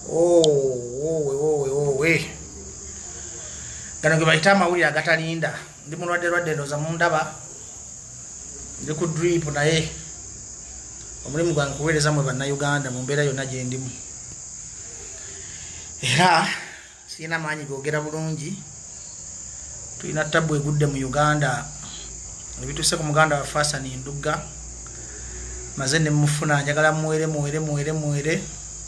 Gano ge bayita amawulire agatalinda ndi mulwadde ndoza mundaba ndi ku drip naye omulimu gwange kuweereza mwe bannayuganda mu mbeera yonna gye ndimu era sirina maanyi googera bulungi tulina tabu egudde mu Uganda ebituuse ku muganda wa Fasani Ndugga maze ne mufuna njagala muwere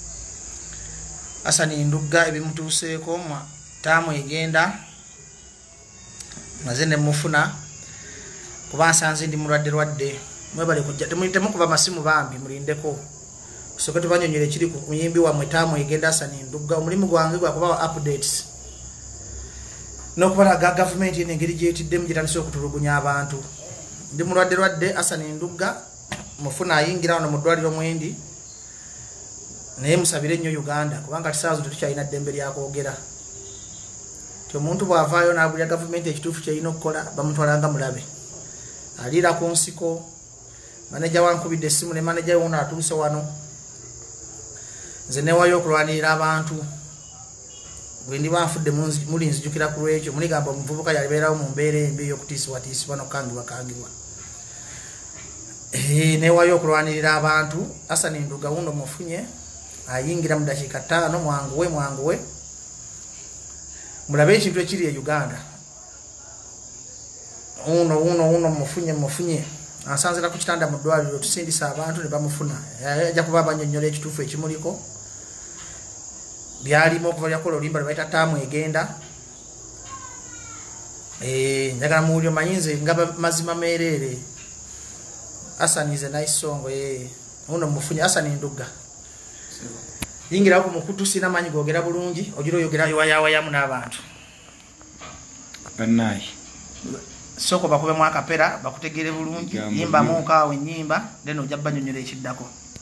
Asani Ndugga ebimutuuseeko taamu egenda maze ne mufuna kuba nsanze ndi mulwadde mwebale kujja temukuba masimu bambi mulindeko soke tubanyonyere kiri ku muyimbi wa taamu egenda Asani Ndugga omulimu gwange gwa kuba updates n'okubala gavumenti n'engeri gyetiddemu gyetandise okutulugunya abantu ndi mulwadde Asani Ndugga mufuna ayingira wano mu ddwaliro mwendi naye musabire nnyo Uganda kubanga tisaazo tetukyalina ddembe lyakwogera ti omuntu bw'avaayo n'abulira gavumenti ekituufu kyerina okukola bamutwalanga mulabe aliira ku nsiko maneja wankubidde essimu ne maneja wuno atuuse wano nze newayo okulwanirira abantu bwe ndiba nfudde mulinzijukira ku lwekyo muligamba omuvubuka yalibeerawo mu mbeera embi ey'okutiisibwatiisibwa n'okukangibwakangibwa newayo okulwanirira abantu Asani Ndugga wuno mufunye ayingira mu dakiika 5 mwanguwe mulabe ekintu ekiri e Uganda uno mufunye ansanzira ku kitanda mu ddwaliro tusindisa abantu ne bamufuna ajja kuba abanyonnyola ekituufu ekimuliko byalimu okuva lyakola olimba lwe bayita taamu egenda njagala muwulire manyinze nga mazima meerere Asani ze naisongo uno mufunye Asani Ndugga yingira ku mukutu sina manyi googera bulungi ogira oyogera yawayawayamu n'abantu bannayi soko bakube mu akapera bakutegere bulungi yimba munkaawe ennyimba then ojja banyonyola ekiddako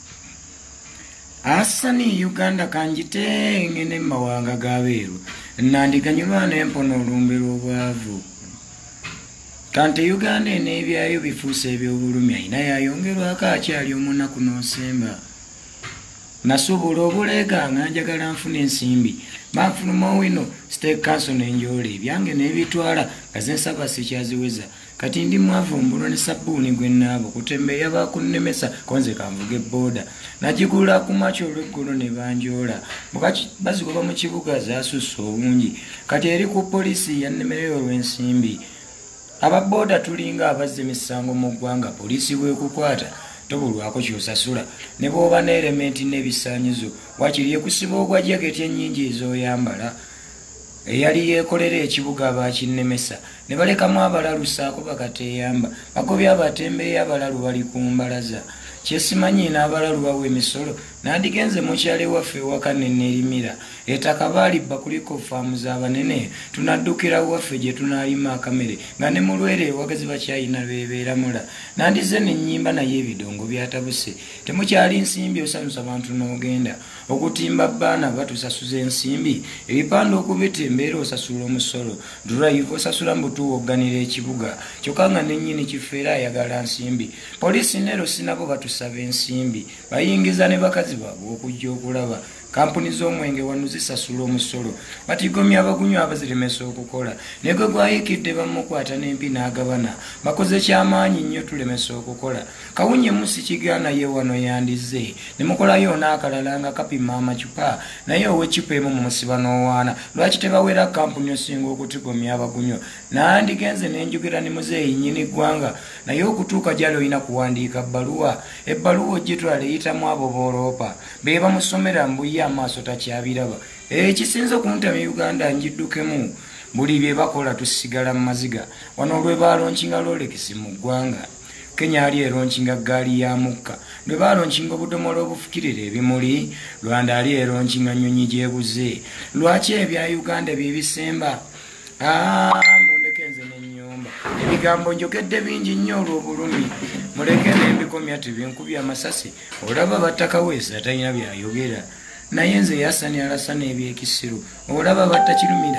Asani Uganda kanjite ngene mawanga gabeeru nandiganyulwa n'empona olumbiro obwavu kante Uganda n'ebyayo bifuuse eby'obulumi ayina yayongerwako akyali omunaku n'osemba nasuubula obulega nga njagala nfuna ensimbi banfuluma wino state council n'enjoola ebyange n'ebitwala nga zensaba sikyaziweza kati ndi mwavu mbulo ne sabbuuni gwe naabo kutembeeya bakunnemesa konze kanvuga ebooda nagigula ku makyo olw'eggulo ne banjoola bazigoba mu kibuga zaasusse obungi kati eri ku poliisi yannemereyo olw'ensimbi ababooda tulinga abazze emisango mu ggwanga poliisi bwekukwata tobulwako kyosasula ne bw'oba n'elementi n'ebisaanyizo wakiri ekusiba ogwa jaketi ennyingi ez'oyambala eyali yeekolera ekibuga abakinnemesa ne balekamu abalalu saako bakateeyamba bagobya abatembeeyi abalalu bali ku mbalaza kyesimanyi n'abalalu bawa emisolo nandigenze mukyale waffe ewaka neneerimira ettaka baalibba kuliko faamu z'abanene tunaddukira waffe gye tunaalima akamere nga ne mulwere ewagazi bakyayina beebeeramula nandize nennyimba naye ebidongo byatabuse temukyali nsimbi osanusa bantu n'ogenda okutimba bbaana batusasuza ensimbi ebipande okubita embeera osasula omusolo drive osasula mbutuwogganira ekibuga kyokka nga nennyini kifeera ayagala nsimbi poliisi nero sinabo batusaba ensimbi bayingiza ne bakazi baabwe okujja okulaba kampuni z'omwenge wano zisasula omusolo batigomya abagunywa abaziremesa okukola negwe gwayikidde bamukwata n'empi n'agabana bakoze kyamaanyi nnyo tulemesa okukola kawunye musi kigaana ye wano yandize ne mukolayo n'akalala nga kapima amacupa naye ow'eccupa emu mumusiba n'owaana lwaki tebawera kampuni osinga okutigomya abagunywa nandigenze n'enjogera ne muzeeyi nnyini ggwanga naye okutuuka gyali olina kuwandiika ebbaluwa ogitwala eyitamu abo booloopa be bamusomera mbuye amaaso takyabiraba ekisinze okuntamya Uganda njiddukemu buli bye bakola tusigala mu maziga wano lwe baalonkinga lolekisi mu ggwanga Kenya ali eronkinga ggaali ya mukka lwe baalonkinga obudomola obufukirira ebimuli Rwanda ali eronkinga nnyonyi gyebuze lwaki ebya Uganda bye bisemba mundekenze n'ennyumba ebigambo njogedde bingi nnyo olw'obulumi muleke n'embikomya tebinkubya amasasi olaba battakaweesa talina byayogera naye nze yasani alasana ebyekisiru olaba battakirumira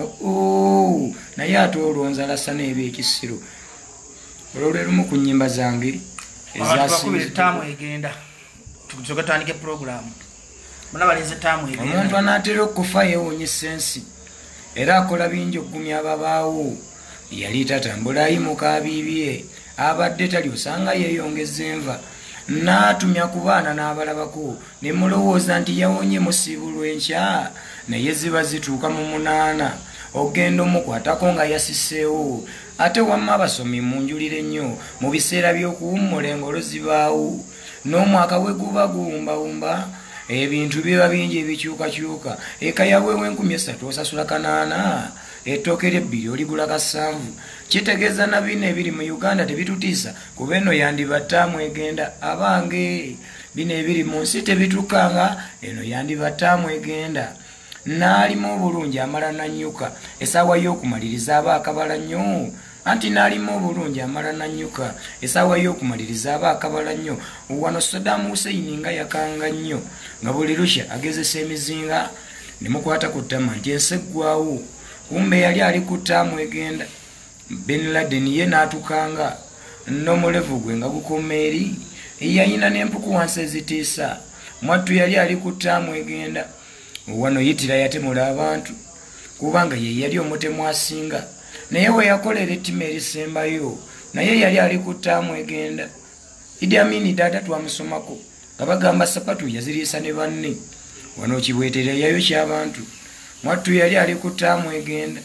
naye ate olwonza alasana ebyekisiru olwolwe lumu ku nnyimba zange ezasinze egenda tuzoka tandike program muna balinze tamu egenda omuntu anaatera okufa yeewuunyisa ensi era akola bingi okugumya ababaawo yali tatambula ayimuka abibye abadde tali osanga yeeyongeza enva n'atumya ku baana n'abalabako ne mulowooza nti yawonye musiibulwa enkya naye ziba zituuka mu 8 ogenda omukwatako nga yasiseewo ate wamma abasomi munjulire nnyo mu biseera by'okuwummula engolo zibaawo n'omwaka we guba guwumbawumba ebintu biba bingi ebikyukakyuka eka yaweewo 3,000 osasula 8 ettooke ly'ebbiri oligula kasanvu kitegeeza na bino ebiri mu Uganda tebitutiisa kuba eno yandiba ttaamu egenda abange bino ebiri mu nsi tebitukanga eno yandiba ttaamu egenda n'alimu obulungi amala nanyuka essaawa y'okumaliriza aba akabala nnyo anti n'alimu obulungi amala nanyuka essaawa y'okumaliriza aba akabala nnyo wano Saddam Hussein nga yakanga nnyo nga buli lusha agezesa emizinga ne mukwata ku ttama nti ensi eggwawo kumbe yali ali ku ttaamu egenda Ben Laden ye n'atukanga n'omulevu gwe nga gukoma eri yayina n'empuku wansi ezitiisa mwattu yali ali ku ttaamu egenda wano yitira yatemula abantu kubanga ye yali omutemu asinga naye we yakolera ettima erisembayo naye yali ali ku ttaamu egenda Idi Amin dada twamusomako nga bagamba sapatu yaziriisa ne banne wano kibwetere yayo ky'abantu mwattu yali ali ku ttaamu egenda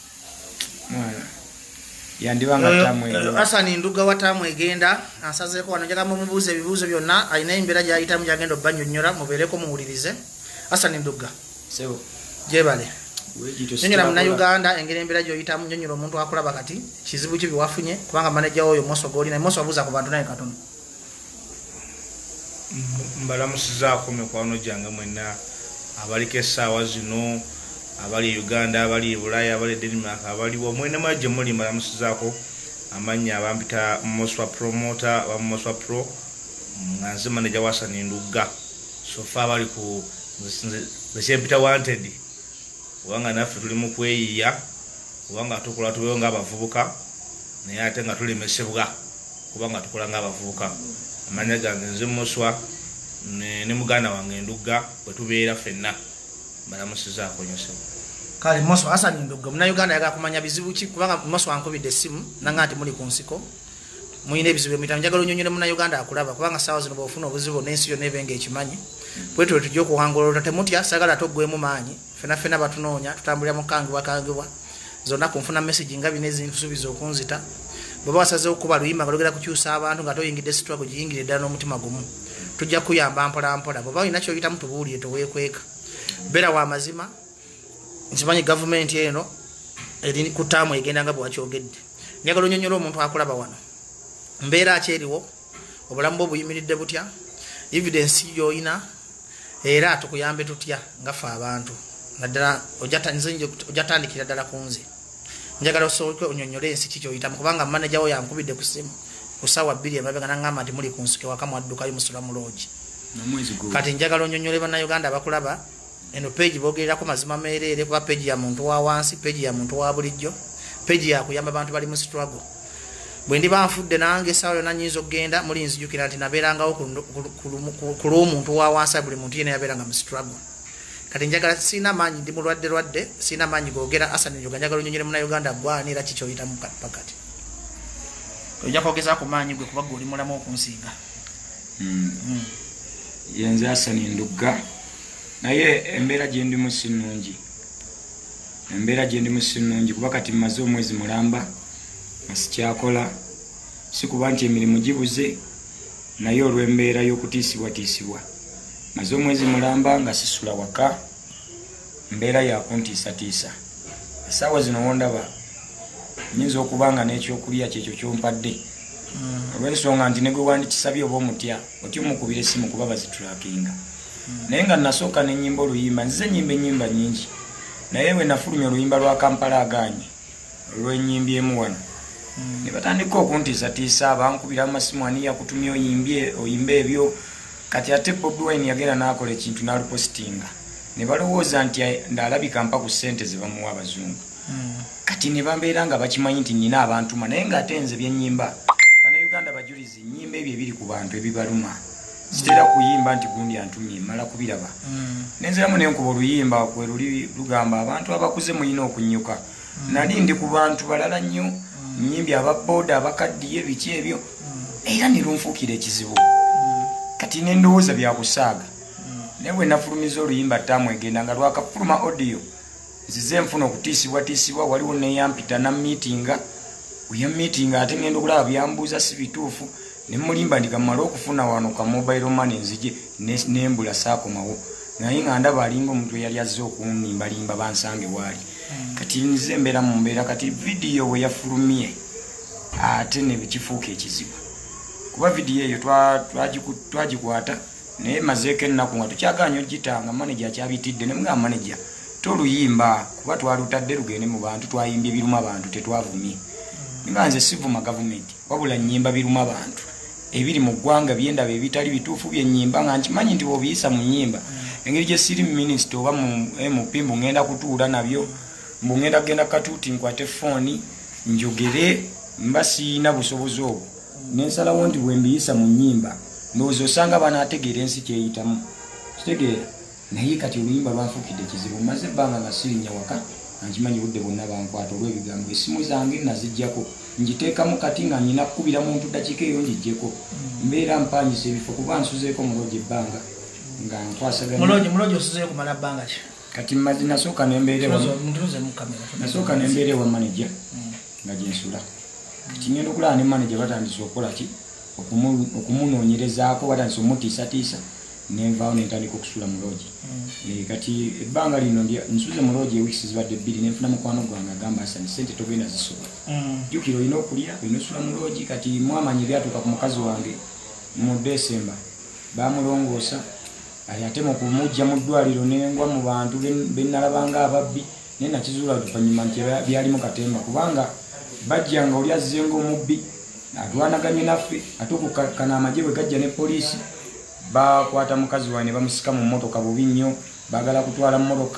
yandibanga ttaamu egenda Hassan Nduga wa ttaamu egenda asazeeko wano njagala mumubuuza ebibuuzo byonna alina embeera gy'ayitamu gyagenda obbanyonnyola mubeereko muwulirize Hassan Nduga sebo jebale nyonyola Munnayuganda engeri embeera gy'oyitamu nyonyola omuntu akulaba kati kizibu ki biwafunye kubanga maneja oyo Moso g'olina Moso abuuza ku bantu naye katono mbalamusizaako mikwano gyange mwenna abaliko essaawa zino abali Uganda abali Bulaya abali Denmark abaliwo mwena maje muli mbalamusizaako amanya abampita Moswa promoter wa Moswa pro nganze manager wa Hassan Nduga sofa abali ku nzempita wanted wanga naffe tuli mu kweyiya wanga tukola tubeyo nga abavubuka naye ate nga tulemesebwa kubanga tukola nga abavubuka amanya gange nze Moswa ne muganda wange Nduga bwe tubeera ffenna mbalamusizaako nnyo sebo kale Moso Hassan Nduga Munnayuganda yaga kumanya bizibu ki kubanga Moso ankubidde essimu nanga nti muli ku nsiko muyina ebizibu emitamu njagala onyonyole Munnayuganda akulaba kubanga saawa zino bwofuna obuzibu n'ensi yonna ebenga ekimanyi bwetwe tujja okuwangula temutya sagala toggwemu maanyi fena batunoonya tutambulira mu kangibwa zonna kunfuna message nga bino ezinsuubiza okunzita bweba wasazeewo okuba luyimba nga logera kukyusa abantu nga toyingidde struggle giyingire ddala n'omutima gumu tujja kuyamba mpolampola bweba olina kyoyitamu tubuulire toweekweka beera wa mazima nkimanyi gavumenti eno eri ku ttaamu egenda nga bwewakyogedde njagala onyonyola omuntu akulaba wano mbeera ki eriwo obulamu bwe buyimiridde butya evidence yoyina era tukuyambe tutya ngaffe abantu naddala ojatandikira ddala ku nze njagala osooke onyonyole ensi kikyoyitamu kubanga manaja wo yankubidde ku simu ku ssaawa 2 emabega naŋŋamba nti muli ku nsiko ewaka mwaddukayo musula mu loogi kati njagala onyonyole Bannayuganda abakulaba eno page bogererako mazima meerere kuba page ya muntu wa wansi page ya muntu wa bulijjo page ya kuyamba abantu bali mu struggle bwe ndi banfudde nange essaawa yonna nnyinza okugenda muli nzijukira nti nabeerangawo ku lw'omuntu wa wansi buli muntu yena yabeeranga mu struggle kati njagala sina maanyi ndi mulwadde sina maanyi googera Hassan Nduga njagala onyonyole Munnayuganda gwanira kikyoyitamu pakati ojja kwogezaako maanyi gwe kuba gwe oli mulamu okunsinga yenze Hassan Nduga naye embeera gye ndimu si nnungi kuba kati mmaze omwezi mulamba nga sikyakola si kuba nti emirimu gibuze naye olw'embeera y'okutiisibwatiisibwa maze omwezi mulamba nga sisula waka mbeera yakuntiisatiisa essaawa zino wondaba nyinza okuba nga n'ekyokulya kyekyo kyompadde olw'ensonga nti ne gwe wandikisabye oba omutya otya omukubira essimu kuba bazitulakinga naye nga nasooka n'ennyimba oluyimba nzize ennyimba nyingi naye bwe nafulumya oluyimba lwa Kampala aganye olw'ennyimbi emu wano ne batandika okuntiisatiisa abankubira amasimu ani yakutumye oyimbe ebyo kati ate Bobi Wine yagenda n'akola ekintu n'alupositinga ne balowooza nti ndaalabika mpa ku ssente ze bamuwa abazungu kati ne bambeera nga bakimanyi nti nnina abantuma naye ng'ate nze byennyimba Bannayuganda bajulizi nnyimba ebyo ebiri ku bantu ebibaluma sitera kuyimba nti gundi antumye mala kubiraba nenzeramu nenkuba oluyimba kwe luli lugamba abantu abakuze mulina okunyuka nali ndi ku bantu balala nnyo nnyimbi ababooda abakaddiye biki ebyo era nirunfuukira ekizibu kati nendowooza byakusaaga naye bwe nafulumiza oluyimba ttaamu egenda nga lwakafuluma audio zize nfuna okutiisibwatiisibwa waliwo neyampita namiitinga oyamiitinga ate ngenda okulaba byambuuza si bituufu nemulimba ndigamala okufuna wano ka mobile money nzije nembula saakomawo naye nga ndaba alinga omuntu eyali azze okunimbalimba bansange waali kati nze mbeera mu mbeera kati vidiyo we yafulumye ate nebikifuuka ekizibu kuba vidiyo eyo twagikwata naye mazeeko ennaku nga tukyaganya ogitanga manager akyabitidde nemugamba manager toluyimba kuba twalutadde lugende mu bantu twayimbye biruma abantu tetwavumye nga nze sivuma gavumenti wabula nnyimba biruma abantu ebiri mu ggwanga byendaba ebitali bituufu byennyimba nga nkimanyi nti bwobiyisa mu nnyimba engeri gye siri minisita oba MP mbugenda kutuula nabyo mbugenda kugenda katuuti nkwate fooni njogere mba siina busobozi obwo nensalawo nti bwe mbiyisa mu nnyimba ndowooza osanga banaategeera ensi kyeyitamu kitegeera naye kati oluyimba lwanfuukidde kizibu maze ebbanga nga sirinya waka nkimanyi budde bwonna bankwata olw'ebigambo esimu zange naziggyako ngiteekamu kati nga nina kukubira muntu dakiika eyo ngiggyeko mbeera mpanyisa ebifo kuba nsuzeeko mulogi ebbanga nga nkwasaganamulogi osuzeeyo kumala bbanga ki kati mmazi nasooka nembeera ewa manager nga gyensula kati ngenda okulaba ne manager batandisa okukola ki okumunoonyerezaako batandisa omutiisatiisa nenvaawo nentandika okusula mulogi kati ebbanga lino nsuze mulogi ewiisi zibadde 2 nenfuna mukwano gwange agamba asani sente togenda zisobola jjukira olina okulya olina osula mulogi kati mwamanyi byatuuka ku mukazi wange mu Desemba bamulongoosa ate mu kumujja mu ddwaliro nengwa mu bantu bennalabanga ababbi naye nakizuula oluvanyuma nti byalimu katemba kubanga bajjanga oli azzenga omubbi atwanaganye naffe ate okukakkana amagye bwe gajja ne poliisi bakwata mukazi wawe ne bamusika mu mmotoka bubi nnyo baagala kutwala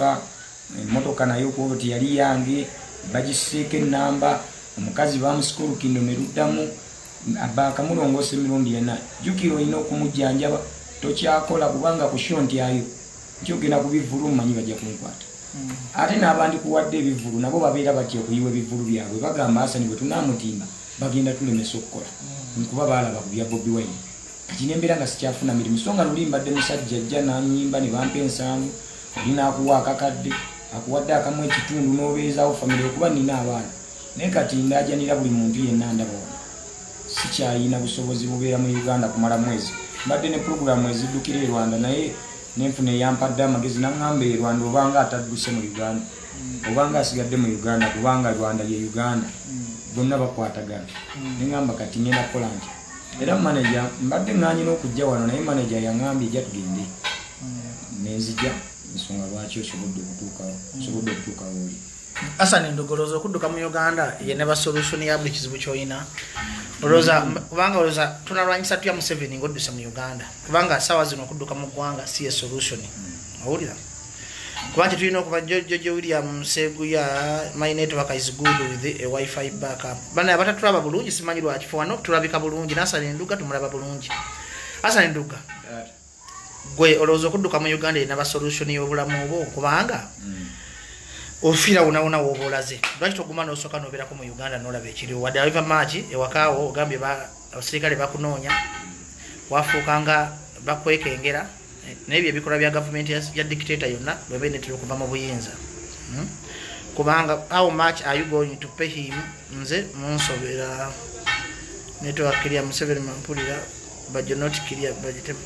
mmotoka naye okuba ti yali yange bagiseeka ennamba omukazi bamusika olukindo ne luddamu bakamulongoosa emirundi ena jjukira olina okumujjanjaba tokyakola kubanga ku sho nti ayo nkyogenda ku bivulu mumanyi bajja kumukwata ate n'abandi kuwadde ebivulu nabo babeera batya okuyiwa ebivulu byabwe bagamba asani bwe tunaamutimba bagenda tulemesa okukola kuba baalaba ku bya Bobi Wine kati nembeera nga sikyafuna mirimu so nga luli mbadde musajja ajja nanyimba ne bampa ensangu olina akuwa akakadde akuwadde akamu ekitundu n'obeezaawo famire okuba nina abaana naye kati ndaajanira buli muntu yenna ndaba wano sikyayina busobozi bubeera mu Uganda kumala mwezi mbadde ne puroguramu eziddukira e Rwanda naye nenfuna eyampadde amagezi naŋŋamba e Rwanda obanga atadduse mu Uganda obanga asigadde mu Uganda kubanga Rwanda ye Uganda bonna bakwatagana neŋŋamba kati ngenda kukola nti era manager mbadde ŋŋanyina okujja wano naye manager yaŋŋambye ejja tugende nenzija ensonga lwaki osobodde okutuukawo oli Asani ndogoloza okudduka mu Uganda ye ne ba solution ya buli kizibu kyoyina olooza kubanga olooza tunalwanyisa tutya mu 7 ng'odduse mu Uganda kubanga sawa zino okudduka mu ggwanga si ye solution owulira kubanga tulina okuba Jojo William Seguya my network is good with a Wi-Fi backup bana abatatulaba bulungi simanyi lwaki wano tulabika bulungi Asani nduga tumulaba bulungi Asani nduga gwe olooza okudduka mu Uganda ye ne ba solution y'obulamu obwo kubanga ofira unaona wobolaze lwaki toguma n'osooka n'obeerako mu Uganda n'olaba ekiriwo wadde aliva maaki ewakaawo ogambye abasirikale bakunoonya wafuukanga bakwekengera naye bye bikolwa bya gavumenti ya dictator yonna lweba netera okuva mu buyinza kubanga how much are you going to pay him nze munsobera network kiria Museveni mampulira but you're not clear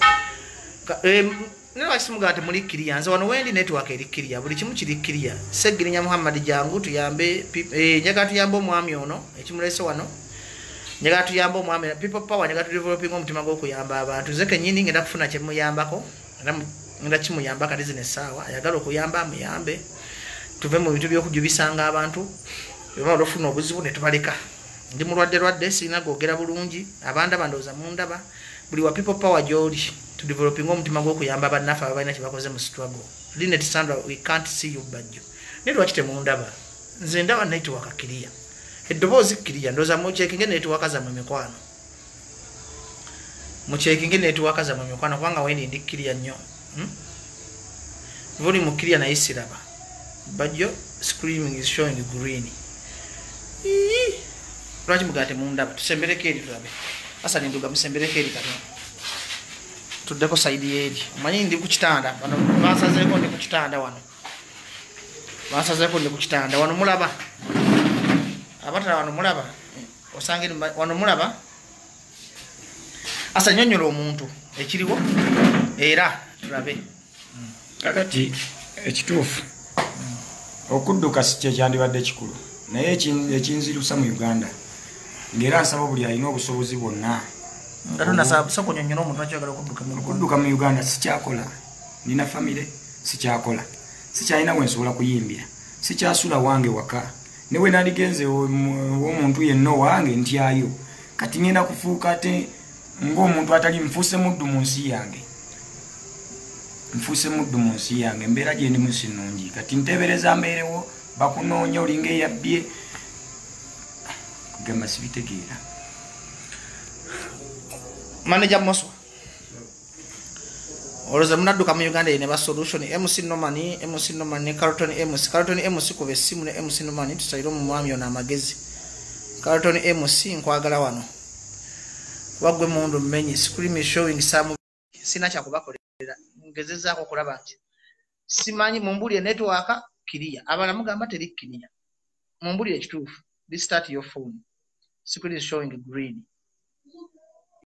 nero asimugate muri kiria nze wano wendi network eri kiria buli kimu kiri kiria Segirinya Muhammad jangu tuyambe nyaga tuyambe omwami ono ekimulese wano nyaga tuyambe omwami people power nyaga developing omutima gwo kuyamba abantu zeke nyini ngenda kufuna kye muyambako ngenda kimuyamba kati zine sawa ayagala okuyamba muyambe tuve mu bintu by'okujubisanga abantu baba olofuna obuzibu ne tubaleka ndi mulwadde sina gogera bulungi abanda bandoza mundaba buli wa people power joli to developing omutima gwo kuyamba bannafa abalina kibakoze mu struggle Linet Sandra we can't see you bajjo nedo akite mundaba nze ndaba network kiria eddobozi kiria ndoza mu checking network za mu mikwano muchekinge network za mumikwana kubanga wendi ndikiriya nnyo voli mukiriya naye siraba bajjo screaming is showing green lwaki mugate mundaba tusembereko eri tulabe asa ninduga musembereko eri kati tuddeko saidi eri omanyi ndi ku kitanda bano basazeeko ndi ku kitanda wano basazeeko ndi ku kitanda wano mulaba abatala wano mulaba osange wano mulaba asa nyonyola omuntu ekiriwo era tulabe kakati ekituufu okudduka si kyekyandibadde kikulu naye ekinzirusa mu Uganda ng'era nsaba buli alina obusobozi bwonna okudduka mu Uganda sikyakola nina famire sikyakola sikyalina wensobola kuyimbira sikyasula wange waka newe nandigenze omuntu yenna wange ntyayo kati ngenda kufuuka ate ng'omuntu atali nfuuse muddu mu nsi yange embeera gye ndimu si nnungi kati nteebereza mbeerewo bakunoonya olinga eyabbye kugamba sibitegeera manager Moswa oloza munadduka mu Uganda yene ba solution MC Nomani Carlton MC kuba essimu ne MC Nomani tusayiro mu mwami ona amagezi Carlton MC nkwagala wano wagwe mundu mmenyi scream showing some sina kya kubakolera ngezezaako okulaba nti simanyi mumbulire network kiriya abala mugamba teri kiriya mumbulire ekituufu restart your phone screen is showing green